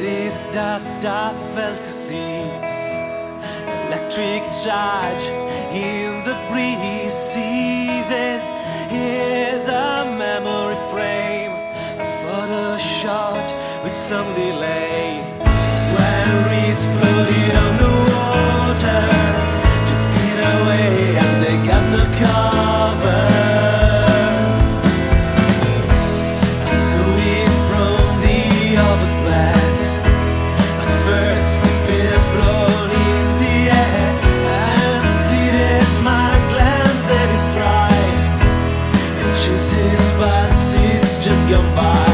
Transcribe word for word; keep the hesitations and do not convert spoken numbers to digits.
spread its dust, I felt to see electric charge in the breeze. See, this is a memory frame, a photo shot with some delay, when reeds floated on the water, drifting away as they got no cover. I saw it from the overpass. At first the winds blown in the air, and see this my gland that is dry, and chases buses just gone by.